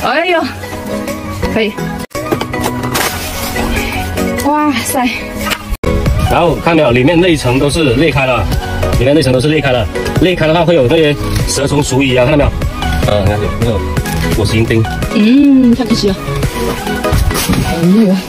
哎呦，可以。哇塞！ 然后看到没有，里面那一层都是裂开了，里面那层都是裂开了。裂开的话会有那些蛇虫鼠蚁啊，看到没有？你看有那个果实钉。 太可惜了。哎呦。